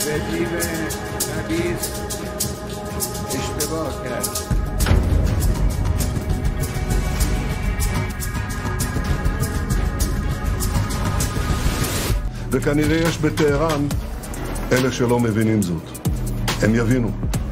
وتیم نبیس اشتباه کرد. וכנראה יש בטהרן אלה שלא מבינים זאת. הם יבינו.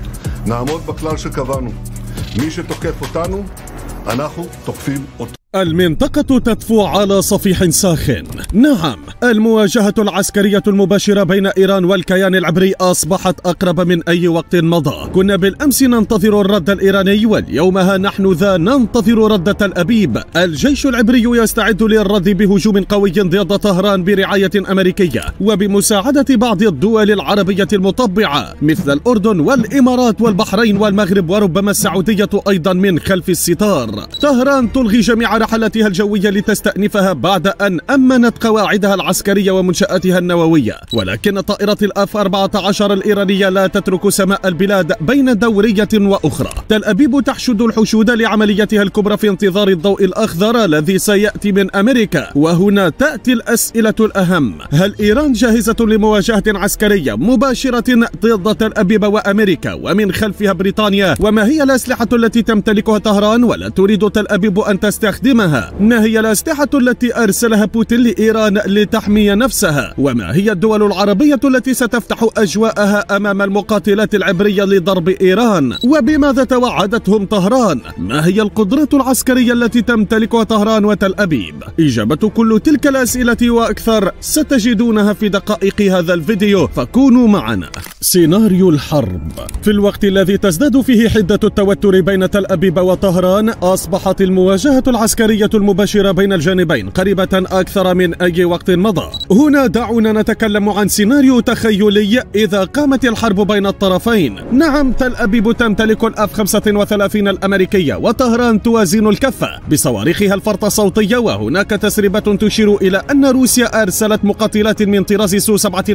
נעמוד בכלל שקבענו. מי שתוקף אותנו, אנחנו תוקפים אותו. المنطقة تطفو على صفيح ساخن. نعم، المواجهة العسكرية المباشرة بين إيران والكيان العبري أصبحت أقرب من أي وقت مضى. كنا بالأمس ننتظر الرد الإيراني، واليوم ها نحن ذا ننتظر رد تل أبيب. الجيش العبري يستعد للرد بهجوم قوي ضد طهران برعاية أمريكية وبمساعدة بعض الدول العربية المطبعة مثل الأردن والإمارات والبحرين والمغرب وربما السعودية أيضا من خلف الستار. طهران تلغي جميع رحلاتها الجوية لتستأنفها بعد أن أمنت قواعدها العسكرية ومنشآتها النووية، ولكن طائرات الأف 14 الإيرانية لا تترك سماء البلاد بين دورية وأخرى. تل أبيب تحشد الحشود لعمليتها الكبرى في انتظار الضوء الأخضر الذي سيأتي من أمريكا. وهنا تأتي الأسئلة الأهم: هل إيران جاهزة لمواجهة عسكرية مباشرة ضد تل أبيب وأمريكا ومن خلفها بريطانيا؟ وما هي الأسلحة التي تمتلكها طهران ولا تريد تل أبيب أن تستخدمها؟ ما هي الأسلحة التي أرسلها بوتين لإيران لتحمي نفسها؟ وما هي الدول العربية التي ستفتح أجواءها أمام المقاتلات العبرية لضرب إيران؟ وبماذا توعدتهم طهران؟ ما هي القدرات العسكرية التي تمتلكها طهران وتل أبيب؟ إجابة كل تلك الأسئلة وأكثر ستجدونها في دقائق هذا الفيديو، فكونوا معنا. سيناريو الحرب. في الوقت الذي تزداد فيه حدة التوتر بين تل أبيب وطهران، أصبحت المواجهة العسكرية المباشرة بين الجانبين قريبة أكثر من أي وقت مضى. هنا دعونا نتكلم عن سيناريو تخيلي إذا قامت الحرب بين الطرفين. نعم، تل أبيب تمتلك الأف 35 الأمريكية، وطهران توازن الكفة بصواريخها الفرط صوتية، وهناك تسريبات تشير إلى أن روسيا أرسلت مقاتلات من طراز سو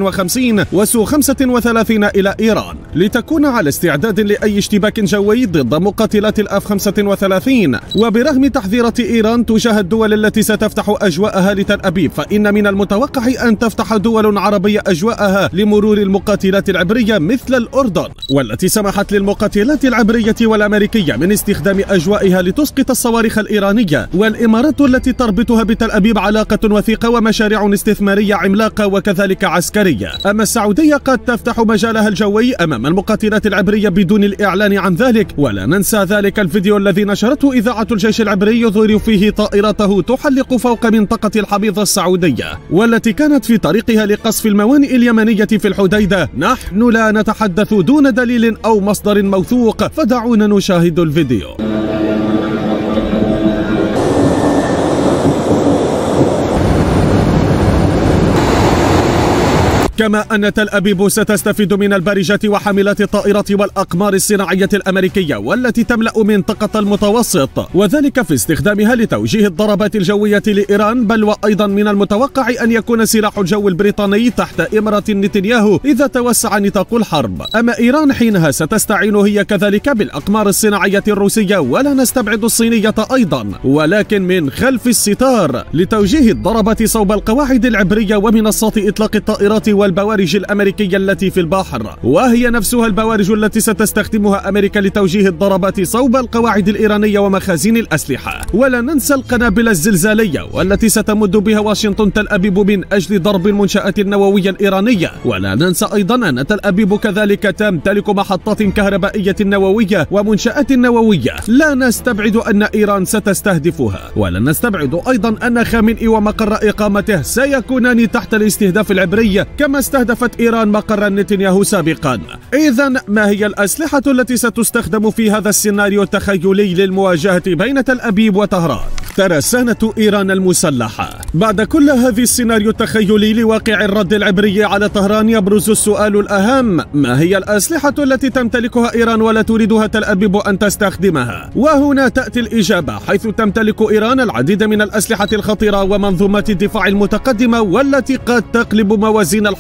57 وسو 35 إلى إيران لتكون على استعداد لأي اشتباك جوي ضد مقاتلات الأف 35. وبرغم تحذيرات إيران تجاه الدول التي ستفتح أجواءها لتل أبيب، فإن من المتوقع أن تفتح دول عربية أجواءها لمرور المقاتلات العبرية مثل الأردن، والتي سمحت للمقاتلات العبرية والأمريكية من استخدام أجوائها لتسقط الصواريخ الإيرانية. والإمارات التي تربطها بتل أبيب علاقة وثيقة ومشاريع استثمارية عملاقة وكذلك عسكرية. أما السعودية قد تفتح مجالها الجوي أمام المقاتلات العبرية بدون الإعلان عن ذلك. ولا ننسى ذلك الفيديو الذي نشرته إذاعة الجيش العبري يظهر فيه طائرته تحلق فوق منطقة الحبيضة السعودية، والتي كانت في طريقها لقصف الموانئ اليمنية في الحديدة. نحن لا نتحدث دون دليل أو مصدر موثوق، فدعونا نشاهد الفيديو. كما أن تل أبيب ستستفيد من البارجات وحاملات الطائرات والأقمار الصناعية الأمريكية والتي تملأ منطقة المتوسط، وذلك في استخدامها لتوجيه الضربات الجوية لإيران. بل وأيضا من المتوقع أن يكون سلاح الجو البريطاني تحت إمرة نتنياهو إذا توسع نطاق الحرب. أما إيران حينها ستستعين هي كذلك بالأقمار الصناعية الروسية، ولا نستبعد الصينية أيضا، ولكن من خلف الستار لتوجيه الضربات صوب القواعد العبرية ومنصات إطلاق الطائرات والبوارج الأمريكية التي في البحر، وهي نفسها البوارج التي ستستخدمها أمريكا لتوجيه الضربات صوب القواعد الإيرانية ومخازن الأسلحة. ولا ننسى القنابل الزلزالية والتي ستمد بها واشنطن تل أبيب من أجل ضرب المنشآت النووية الإيرانية. ولا ننسى أيضا أن تل أبيب كذلك تمتلك محطات كهربائية نووية ومنشآت نووية لا نستبعد أن إيران ستستهدفها. ولا نستبعد أيضا أن خامنئي ومقر إقامته سيكونان تحت الاستهداف العبري كما استهدفت إيران مقر نتنياهو سابقا. إذن ما هي الأسلحة التي ستستخدم في هذا السيناريو التخيلي للمواجهة بين تل أبيب وطهران؟ ترسانة إيران المسلحة. بعد كل هذه السيناريو التخيلي لواقع الرد العبري على طهران، يبرز السؤال الأهم: ما هي الأسلحة التي تمتلكها إيران ولا تريدها تل أبيب أن تستخدمها؟ وهنا تأتي الإجابة، حيث تمتلك إيران العديد من الأسلحة الخطيرة ومنظومات الدفاع المتقدمة والتي قد تقلب موازين الحرب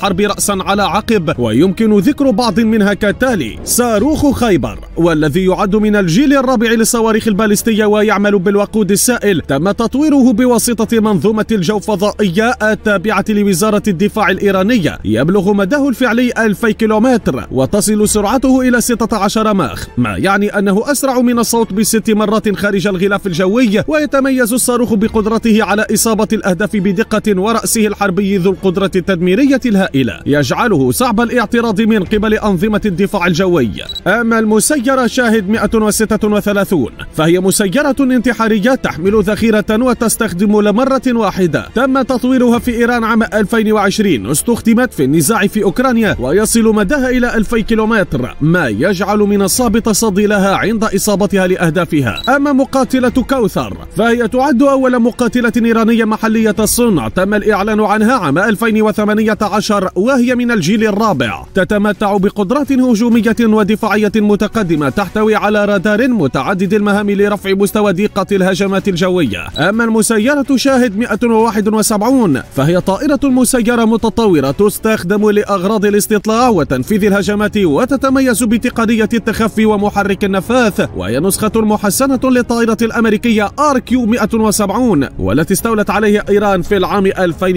الحرب رأسا على عقب، ويمكن ذكر بعض منها كالتالي: صاروخ خيبر، والذي يعد من الجيل الرابع للصواريخ البالستية ويعمل بالوقود السائل، تم تطويره بواسطة منظومة الجو الفضائية التابعة لوزارة الدفاع الإيرانية، يبلغ مداه الفعلي 2000 كيلومتر وتصل سرعته إلى 16 ماخ، ما يعني أنه أسرع من الصوت ب6 مرات خارج الغلاف الجوي. ويتميز الصاروخ بقدرته على إصابة الأهداف بدقة، ورأسه الحربي ذو القدرة التدميرية الهائلة يجعله صعب الاعتراض من قبل أنظمة الدفاع الجوي. أما المسيرة شاهد 136 فهي مسيرة انتحارية تحمل ذخيرة وتستخدم لمرة واحدة. تم تطويرها في إيران عام 2020، استخدمت في النزاع في أوكرانيا، ويصل مداها إلى 2000 كيلومتر، ما يجعل من الصعب تصدي لها عند إصابتها لأهدافها. أما مقاتلة كوثر فهي تعد أول مقاتلة إيرانية محلية الصنع، تم الإعلان عنها عام 2018، وهي من الجيل الرابع، تتمتع بقدرات هجومية ودفاعية متقدمة، تحتوي على رادار متعدد المهام لرفع مستوى دقة الهجمات الجوية. أما المسيرة شاهد 171 فهي طائرة مسيرة متطورة تستخدم لأغراض الاستطلاع وتنفيذ الهجمات، وتتميز بتقنية التخفي ومحرك النفاث، وهي نسخة محسنة للطائرة الأمريكية RQ-170 والتي استولت عليها إيران في العام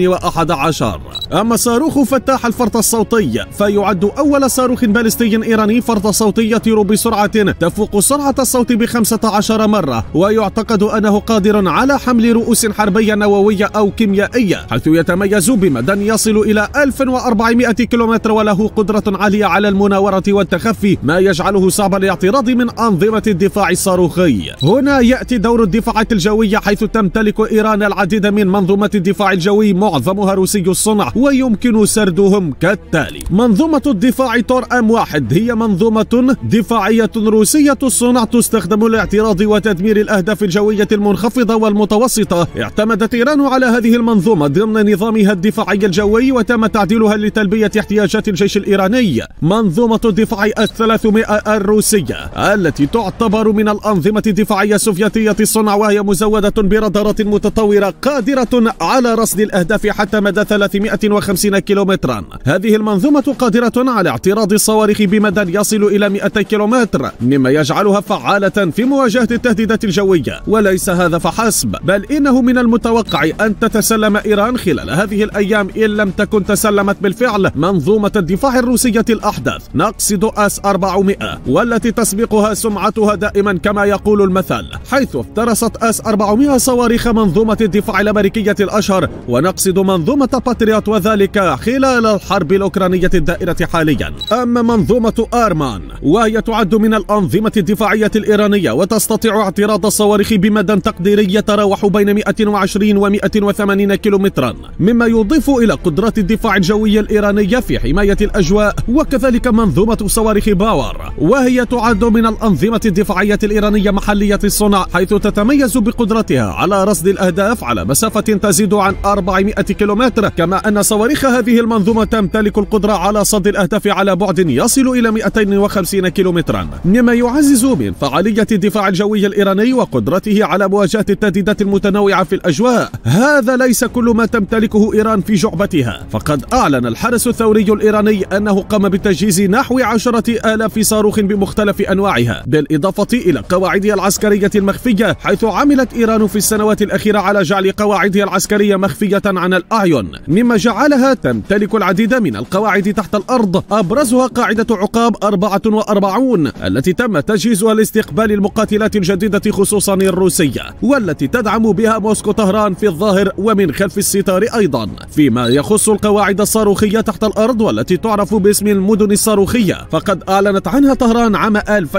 2011. أما صاروخ فتاح الفرط الصوتي فيعد أول صاروخ باليستي إيراني فرط صوتي يطير بسرعة تفوق سرعة الصوت ب15 مرة، ويعتقد أنه قادر على حمل رؤوس حربية نووية أو كيميائية، حيث يتميز بمدى يصل إلى 1400 كيلومتر، وله قدرة عالية على المناورة والتخفي، ما يجعله صعب الاعتراض من أنظمة الدفاع الصاروخي. هنا يأتي دور الدفاعات الجوية، حيث تمتلك إيران العديد من منظومة الدفاع الجوي، معظمها روسي الصنع، ويمكن سردهم كالتالي: منظومة الدفاع تور M1 هي منظومة دفاعية روسية الصنع تستخدم لاعتراض وتدمير الأهداف الجوية المنخفضة والمتوسطة. اعتمدت إيران على هذه المنظومة ضمن نظامها الدفاعي الجوي، وتم تعديلها لتلبية احتياجات الجيش الإيراني. منظومة الدفاع 300 الروسية التي تعتبر من الأنظمة الدفاعية السوفيتية الصنع، وهي مزودة برادارات متطورة قادرة على رصد الأهداف حتى مدى 350 كيلومترا. هذه المنظومة قادرة على اعتراض الصواريخ بمدى يصل إلى 200 كيلومتر، مما يجعلها فعالة في مواجهة التهديدات الجوية. وليس هذا فحسب، بل إنه من المتوقع أن تتسلم إيران خلال هذه الأيام، إن لم تكن تسلمت بالفعل، منظومة الدفاع الروسية الأحدث، نقصد S-400، والتي تسبقها سمعتها دائما كما يقول المثل، حيث افترست S-400 صواريخ منظومة الدفاع الأمريكية الأشهر، ونقصد منظومة باتريوت، وذلك خلال الحرب الأوكرانية الدائرة حاليا. أما منظومة آرمان وهي تعد من الأنظمة الدفاعية الإيرانية، وتستطيع اعتراض الصواريخ بمدى تقديري يتراوح بين 120 و 180 كيلومترا، مما يضيف إلى قدرات الدفاع الجوي الإيرانية في حماية الأجواء. وكذلك منظومة صواريخ باور، وهي تعد من الأنظمة الدفاعية الإيرانية محلية الصنع، حيث تتميز بقدرتها على رصد الأهداف على مسافة تزيد عن 400 كيلومتر، كما أن صواريخ هذه المنظومة تمتلك القدرة على صد الأهداف على بعد يصل إلى 250 كيلومترا، مما يعزز من فعالية الدفاع الجوي الإيراني وقدرته على مواجهة التهديدات المتنوعة في الأجواء. هذا ليس كل ما تمتلكه إيران في جعبتها، فقد أعلن الحرس الثوري الإيراني أنه قام بتجهيز نحو 10,000 صاروخ بمختلف أنواعها، بالإضافة إلى قواعدها العسكرية المخفية، حيث عملت إيران في السنوات الأخيرة على جعل قواعدها العسكرية مخفية عن الأعين، مما جعلها تمتلك العديد من القواعد تحت الأرض، أبرزها قاعدة عقاب 44 التي تم تجهيزها لاستقبال المقاتلات الجديدة خصوصا الروسية، والتي تدعم بها موسكو طهران في الظاهر ومن خلف الستار أيضا. فيما يخص القواعد الصاروخية تحت الأرض والتي تعرف باسم المدن الصاروخية، فقد أعلنت عنها طهران عام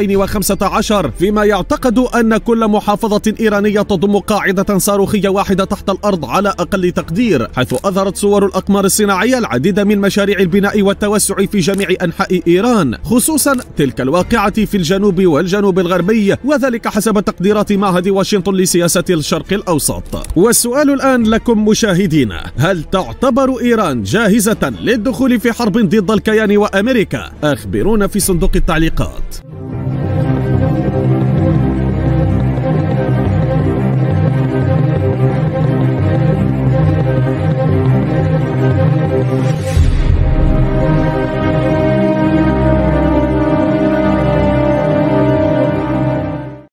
2015، فيما يعتقد أن كل محافظة إيرانية تضم قاعدة صاروخية واحدة تحت الأرض على أقل تقدير، حيث أظهرت صور الأقمار الصناعية العديد من مشاريع البناء والتوسع في جميع أنحاء إيران، خصوصا تلك الواقعة في الجنوب والجنوب الغربي، وذلك حسب تقديرات معهد واشنطن لسياسة الشرق الأوسط. والسؤال الآن لكم مشاهدينا: هل تعتبر إيران جاهزة للدخول في حرب ضد الكيان وأمريكا؟ أخبرونا في صندوق التعليقات.